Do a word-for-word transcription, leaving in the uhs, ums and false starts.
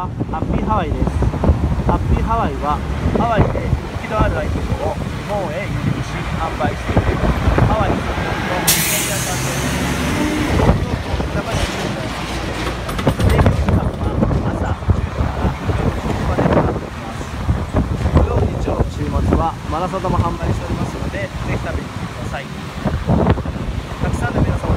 は。ハッピーハワイです。ハッピーハワイはハワイで人気のあるアイテムを日本へ輸入し販売しているハワイ専門のお土産屋さんです。東京都板橋区にあります。営業時間は朝じゅうじから夜じゅうじまでとなっています。土曜日曜の週末はマラサダも販売しておりますので、ぜひ食べに来てください。たくさんの皆様